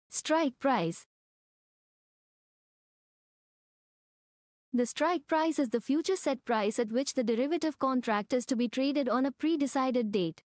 Strike price. The strike price is the future set price at which the derivative contract is to be traded on a pre-decided date.